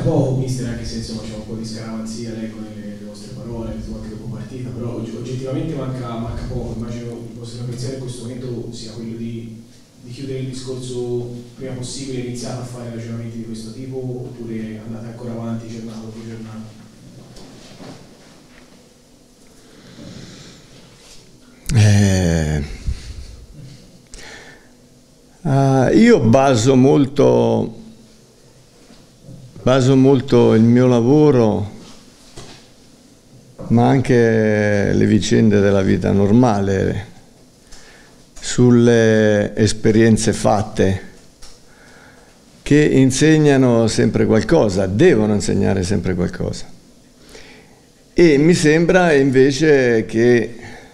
poco, mister, anche se insomma c'è un po' di scaramanzia, leggo nelle vostre parole, nelle volte dopo partita, però oggettivamente manca poco. Immagino il vostro pensiero in questo momento sia quello di chiudere il discorso prima possibile, iniziate a fare ragionamenti di questo tipo, oppure andate ancora avanti giornata dopo giornata? Io baso molto il mio lavoro, ma anche le vicende della vita normale, sulle esperienze fatte, che insegnano sempre qualcosa, devono insegnare sempre qualcosa. E mi sembra invece che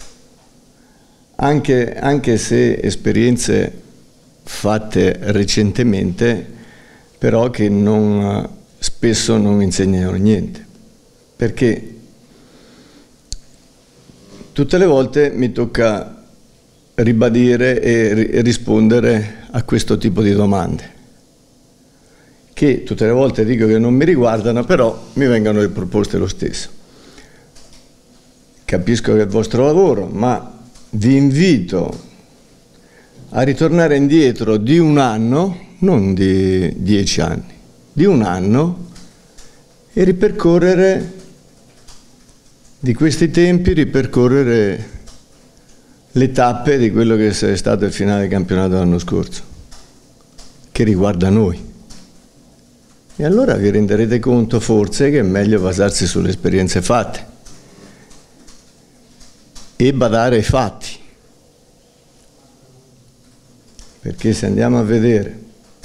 anche se esperienze fatte recentemente, però che spesso non insegnano niente, perché tutte le volte mi tocca ribadire e rispondere a questo tipo di domande, che tutte le volte dico che non mi riguardano, però mi vengono proposte lo stesso. Capisco che è il vostro lavoro, ma vi invito a ritornare indietro di un anno, non di 10 anni, di un anno, e ripercorrere di questi tempi, ripercorrere le tappe di quello che è stato il finale del campionato l'anno scorso, che riguarda noi. E allora vi renderete conto forse che è meglio basarsi sulle esperienze fatte e badare ai fatti. Perché se andiamo a vedere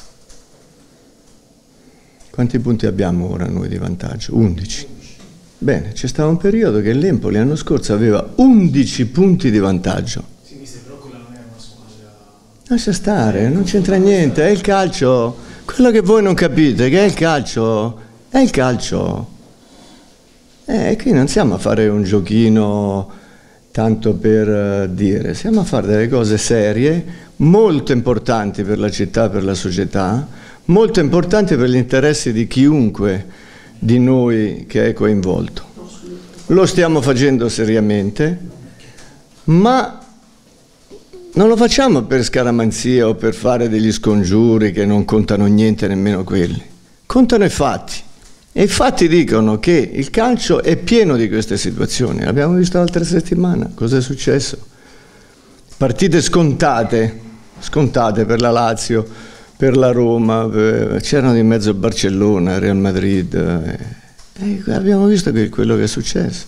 quanti punti abbiamo ora noi di vantaggio? 11. Bene, c'è stato un periodo che l'Empoli l'anno scorso aveva 11 punti di vantaggio. Sì, mister, però quella non è una squadra... Lascia stare, non c'entra niente, è il calcio. Quello che voi non capite, che è il calcio, è il calcio. Qui non siamo a fare un giochino tanto per dire, siamo a fare delle cose serie, molto importanti per la città, per la società, molto importanti per gli interessi di chiunque di noi che è coinvolto. Lo stiamo facendo seriamente, ma non lo facciamo per scaramanzia o per fare degli scongiuri che non contano niente, nemmeno quelli. Contano i fatti. E i fatti dicono che il calcio è pieno di queste situazioni. L'abbiamo visto l'altra settimana. Cosa è successo? Partite scontate per la Lazio, per la Roma, c'erano di mezzo il Barcellona, il Real Madrid. Abbiamo visto quello che è successo.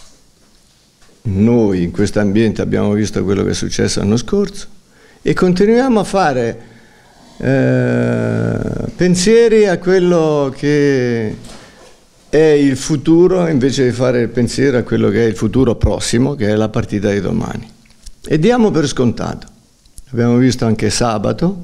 Noi in questo ambiente abbiamo visto quello che è successo l'anno scorso e continuiamo a fare pensieri a quello che è il futuro, invece di fare il pensiero a quello che è il futuro prossimo, che è la partita di domani. E diamo per scontato. Abbiamo visto anche sabato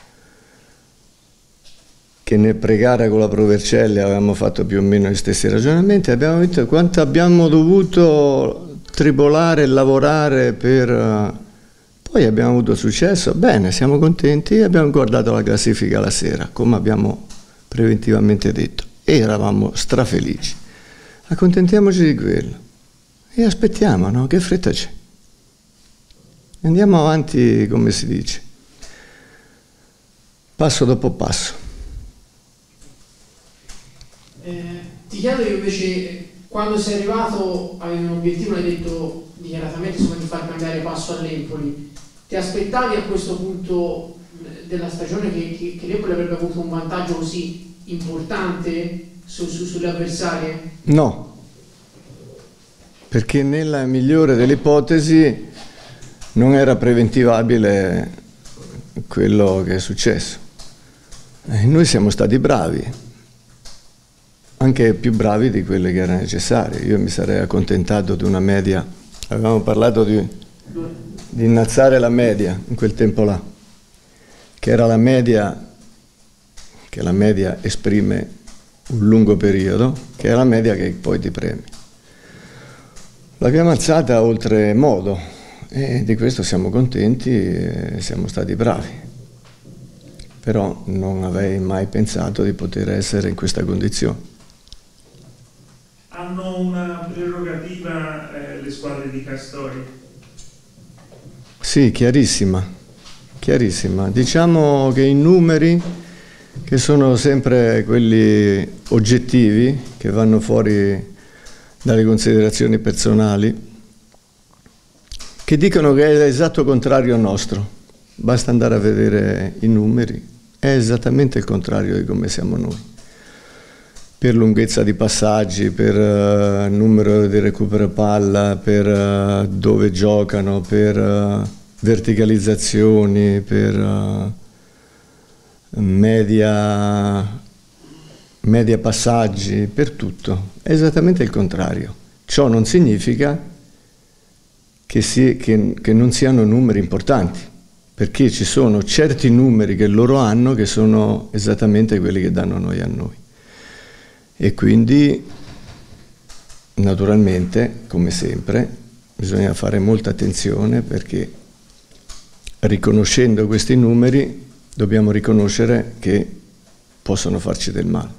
che nel pre-gara con la Pro Vercelli avevamo fatto più o meno gli stessi ragionamenti, abbiamo visto quanto abbiamo dovuto tribolare e lavorare per... Poi abbiamo avuto successo, bene, siamo contenti e abbiamo guardato la classifica la sera, come abbiamo preventivamente detto, e eravamo strafelici. Accontentiamoci di quello e aspettiamo, no? Che fretta c'è? Andiamo avanti, come si dice, passo dopo passo. Ti chiedo io invece, quando sei arrivato avevi un obiettivo, l'hai detto dichiaratamente, insomma, di far cambiare passo all'Empoli. Ti aspettavi a questo punto della stagione che l'Empoli avrebbe avuto un vantaggio così importante sulle avversarie? No, perché nella migliore delle ipotesi non era preventivabile quello che è successo. Noi siamo stati bravi, anche più bravi di quelli che era necessario. Io mi sarei accontentato di una media, avevamo parlato di innalzare la media in quel tempo là, che era la media, che la media esprime un lungo periodo, che è la media che poi ti premi. L'abbiamo alzata oltremodo e di questo siamo contenti e siamo stati bravi. però non avrei mai pensato di poter essere in questa condizione. Hanno una prerogativa le squadre di Castori? Sì, chiarissima, chiarissima. Diciamo che i numeri, che sono sempre quelli oggettivi, che vanno fuori dalle considerazioni personali, che dicono che è l'esatto contrario nostro. Basta andare a vedere i numeri, è esattamente il contrario di come siamo noi. Per lunghezza di passaggi, per numero di recupero palla, per dove giocano, per verticalizzazioni, per media passaggi, per tutto. È esattamente il contrario. Ciò non significa che non siano numeri importanti, perché ci sono certi numeri che loro hanno che sono esattamente quelli che danno noi a noi. E quindi, naturalmente, come sempre, bisogna fare molta attenzione, perché riconoscendo questi numeri dobbiamo riconoscere che possono farci del male.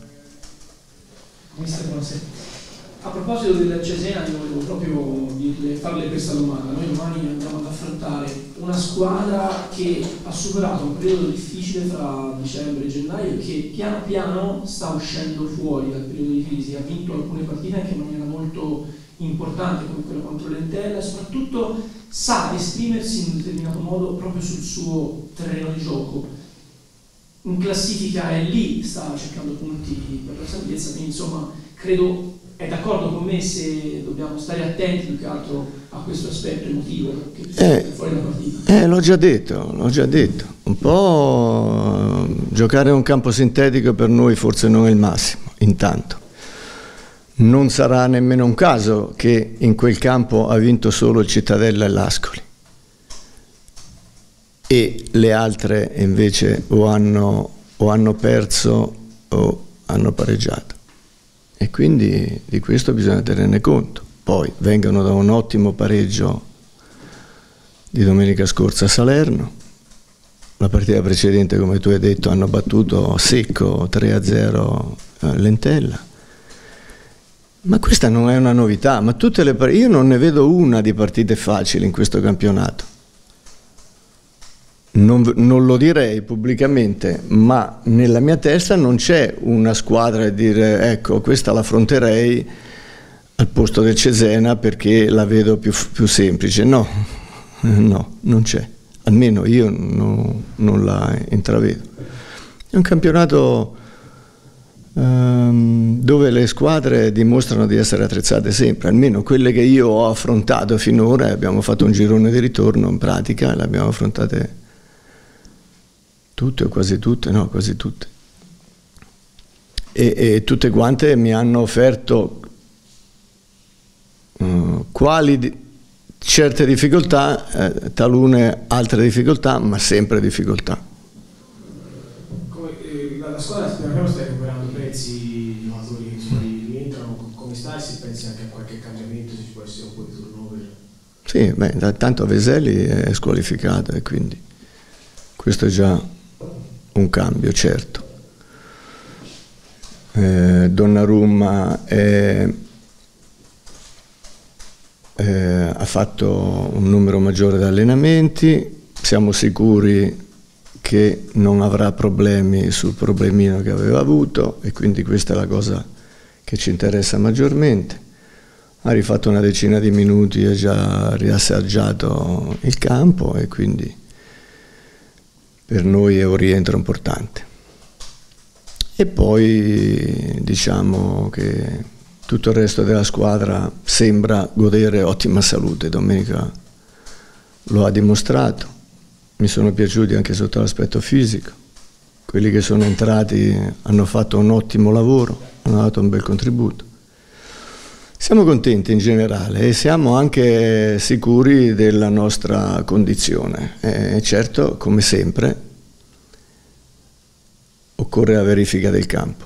A proposito del Cesena, io volevo proprio farle questa domanda. Noi domani andiamo ad affrontare una squadra che ha superato un periodo difficile fra dicembre e gennaio e che piano piano sta uscendo fuori dal periodo di crisi. Ha vinto alcune partite anche in maniera molto importante, come quella contro l'Entella, e soprattutto sa esprimersi in un determinato modo proprio sul suo terreno di gioco. In classifica è lì, sta cercando punti per la salvezza, quindi insomma credo è d'accordo con me se dobbiamo stare attenti più che altro a questo aspetto emotivo che fuori dalla partita. L'ho già detto. Un po' giocare a un campo sintetico per noi forse non è il massimo, intanto. Non sarà nemmeno un caso che in quel campo ha vinto solo il Cittadella e l'Ascoli. E le altre invece o hanno perso o hanno pareggiato. E quindi di questo bisogna tenerne conto. Poi vengono da un ottimo pareggio di domenica scorsa a Salerno. La partita precedente, come tu hai detto, hanno battuto secco 3-0 l'Entella. Ma questa non è una novità, ma io non ne vedo una di partite facili in questo campionato. Non lo direi pubblicamente, ma nella mia testa non c'è una squadra a dire ecco, questa l'affronterei al posto del Cesena perché la vedo più semplice. No, non c'è. Almeno io non la intravedo. È un campionato dove le squadre dimostrano di essere attrezzate sempre, almeno quelle che io ho affrontato finora. Abbiamo fatto un girone di ritorno in pratica, le abbiamo affrontate tutte o quasi tutte, no, quasi tutte. E tutte quante mi hanno offerto certe difficoltà, talune altre difficoltà, ma sempre difficoltà. La squadra sta recuperando prezzi, giocatori che rientrano, come sta, e si pensa anche a qualche cambiamento, se ci può essere un po' di turnover? Sì, tanto Veseli è squalificato e quindi questo è già un cambio, certo. Donnarumma ha fatto un numero maggiore di allenamenti, siamo sicuri che non avrà problemi sul problemino che aveva avuto e quindi questa è la cosa che ci interessa maggiormente. Ha rifatto una decina di minuti, ha già riassaggiato il campo e quindi per noi è un rientro importante. E poi diciamo che tutto il resto della squadra sembra godere ottima salute. Domenica lo ha dimostrato. Mi sono piaciuti anche sotto l'aspetto fisico. Quelli che sono entrati hanno fatto un ottimo lavoro, hanno dato un bel contributo. Siamo contenti in generale e siamo anche sicuri della nostra condizione. Certo, come sempre, occorre la verifica del campo.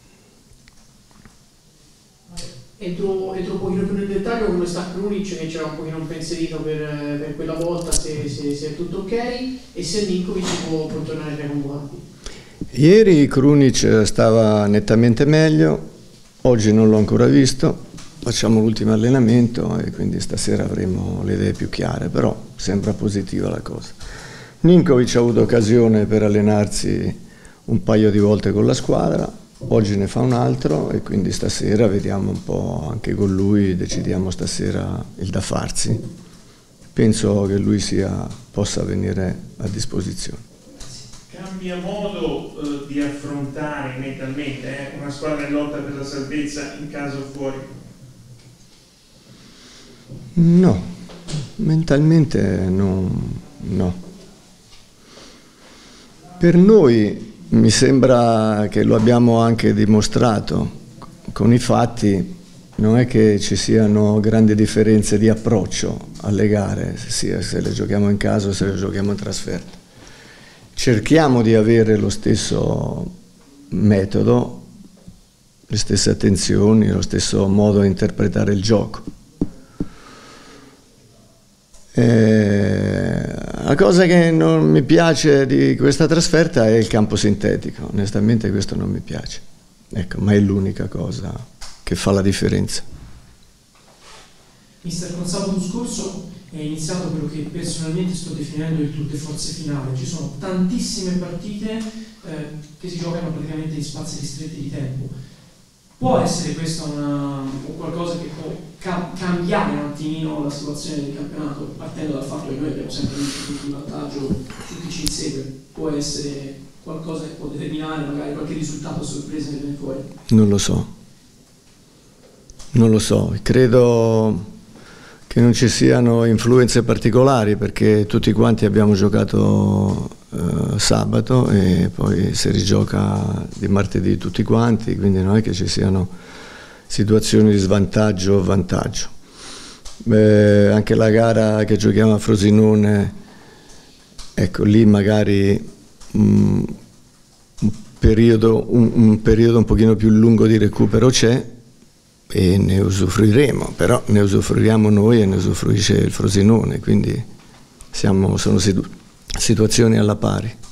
Entro un pochino più nel dettaglio come sta Krunic, che c'era un pochino impensierito per quella volta, se è tutto ok, e se Ninkovic può tornare tra i convocati. Ieri Krunic stava nettamente meglio, oggi non l'ho ancora visto, facciamo l'ultimo allenamento e quindi stasera avremo le idee più chiare, però sembra positiva la cosa. Ninkovic ha avuto occasione per allenarsi un paio di volte con la squadra, oggi ne fa un altro e quindi stasera vediamo un po' anche con lui, decidiamo stasera il da farsi. Penso che lui possa venire a disposizione. Cambia modo di affrontare mentalmente una squadra in lotta per la salvezza in caso fuori? No, mentalmente no. Per noi mi sembra che lo abbiamo anche dimostrato con i fatti, non è che ci siano grandi differenze di approccio alle gare, sia se le giochiamo in casa o se le giochiamo in trasferta. Cerchiamo di avere lo stesso metodo, le stesse attenzioni, lo stesso modo di interpretare il gioco. La cosa che non mi piace di questa trasferta è il campo sintetico, onestamente questo non mi piace, ecco, ma è l'unica cosa che fa la differenza. Mister, con sabato scorso è iniziato quello che personalmente sto definendo il tour de force finale. Ci sono tantissime partite che si giocano praticamente in spazi ristretti di tempo. Può essere questa qualcosa che può cambiare un attimino la situazione del campionato, partendo dal fatto che noi abbiamo sempre un vantaggio su chi ci insegue? Può essere qualcosa che può determinare magari qualche risultato a sorpresa che viene fuori? Non lo so, credo che non ci siano influenze particolari perché tutti quanti abbiamo giocato sabato e poi si rigioca di martedì tutti quanti, quindi non è che ci siano situazioni di svantaggio o vantaggio. Anche la gara che giochiamo a Frosinone, ecco lì magari un periodo un pochino più lungo di recupero c'è e ne usufruiremo, però ne usufruiamo noi e ne usufruisce il Frosinone, quindi sono situazioni alla pari.